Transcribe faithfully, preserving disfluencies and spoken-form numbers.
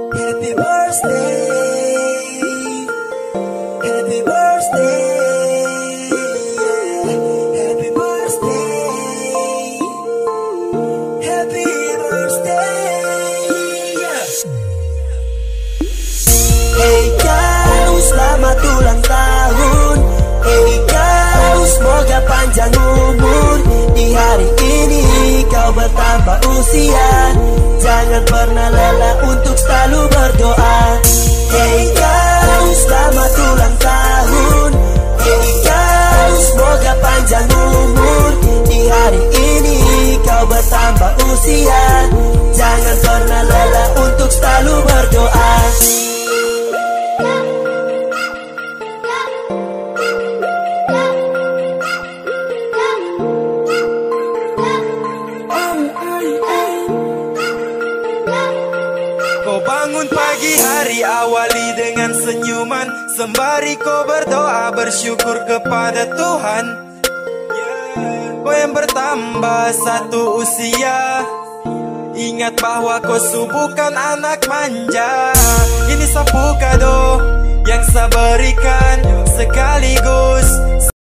Happy birthday, happy birthday, happy birthday, happy birthday. Hey kau, selamat ulang tahun. Hey kau, semoga panjang umur. Di hari ini kau bertambah usia. Jangan pernah lelah untuk selalu berdoa. Hey kau, selamat ulang tahun. Hey kau, semoga panjang umur. Di hari ini kau bertambah usia. Jangan pernah lelah untuk selalu berdoa. Kau bangun pagi hari awali dengan senyuman, sembari kau berdoa bersyukur kepada Tuhan. Kau yang bertambah satu usia, ingat bahwa kau bukan anak manja. Ini sapu kado yang saya berikan sekaligus